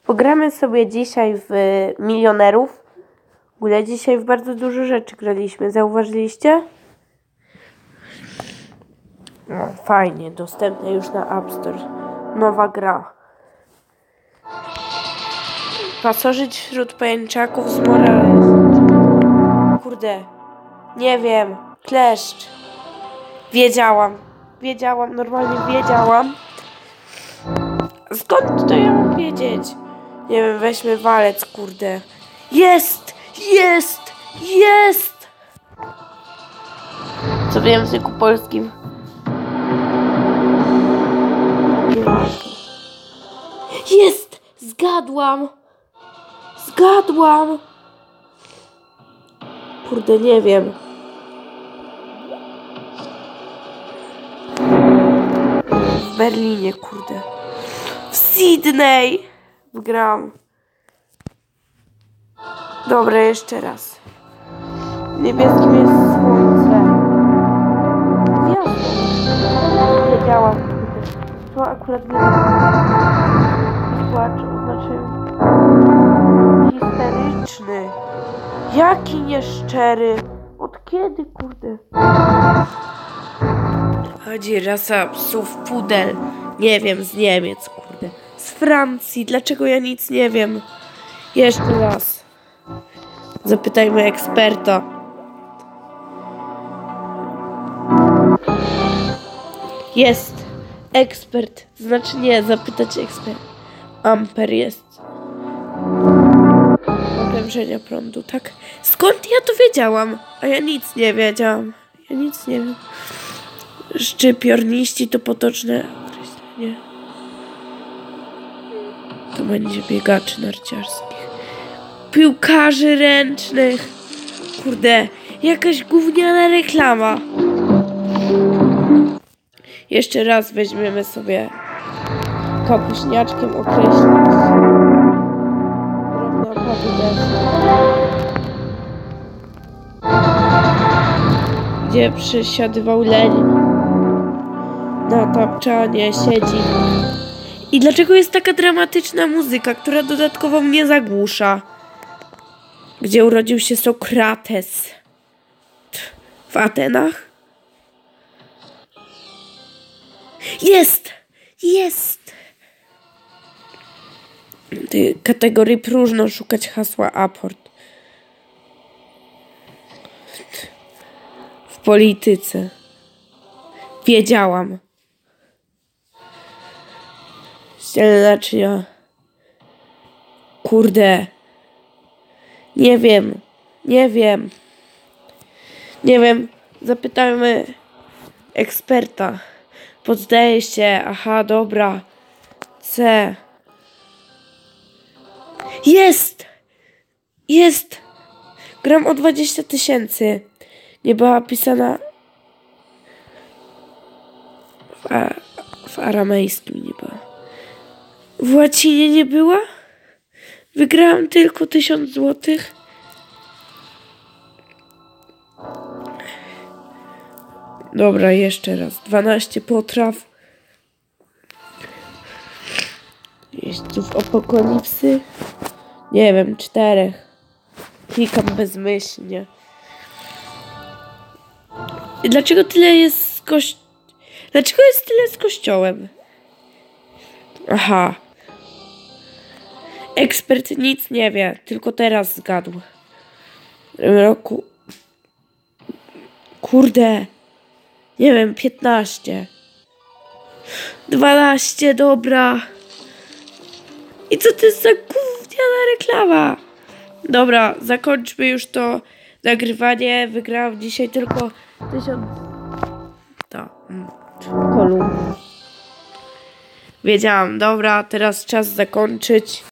Pogramy sobie dzisiaj w Milionerów. W ogóle dzisiaj w bardzo dużo rzeczy graliśmy. Zauważyliście? No, fajnie, dostępne już na App Store. Nowa gra. Pasożyt wśród pajęczaków z Morales. Kurde. Nie wiem. Kleszcz. Wiedziałam, normalnie wiedziałam. Skąd to ja mam wiedzieć? Nie wiem, weźmy walec, kurde. Jest! Co w języku polskim? Jest! Zgadłam! Kurde, nie wiem. W Berlinie, kurde. W Sydney! Wygrałam. Dobra, jeszcze raz. Niebieskim jest słońce. Gwiazda. Wiedziałam. To akurat płacz oznaczył histeryczny. Jaki nieszczery. Od kiedy, kurde? Chodzi rasa psów pudel. Nie wiem, z Niemiec, kurde. Z Francji. Dlaczego ja nic nie wiem? Jeszcze raz. Zapytajmy eksperta. Jest. Ekspert. Znaczy nie, zapytać ekspert. Amper jest. Obrężenia prądu, tak? Skąd ja to wiedziałam? A ja nic nie wiedziałam. Ja nic nie wiem. Szczypiorniści to potoczne określenie. To będzie biegaczy narciarskich. Piłkarzy ręcznych. Kurde, jakaś gówniana reklama. Jeszcze raz weźmiemy sobie kapuśniaczkiem określić. Drobne opady deszczu. Gdzie przesiadywał leń. Na tapczanie siedzi. I dlaczego jest taka dramatyczna muzyka, która dodatkowo mnie zagłusza? Gdzie urodził się Sokrates? W Atenach? Jest! Kategorii próżno szukać hasła aport. W polityce. Wiedziałam. Ścielne naczynia. Kurde. Nie wiem. Zapytajmy eksperta. Poddaję się. Aha, dobra. C. Jest! Gram o 20 000. Nie była pisana w aramejskim nie była. W łacinie nie była? Wygrałam tylko 1000 złotych. Dobra, jeszcze raz. 12 potraw. Jeźdźców apokalipsy. Nie wiem, 4. Klikam bezmyślnie. Dlaczego tyle jest Dlaczego jest tyle z kościołem? Aha. Ekspert nic nie wie, tylko teraz zgadł. W tym roku... Kurde. Nie wiem, 15. 12, dobra. I co to jest za gówniana reklama? Dobra, zakończmy już to nagrywanie. Wygrałam dzisiaj tylko 1000... kolumn. Wiedziałam, dobra, teraz czas zakończyć.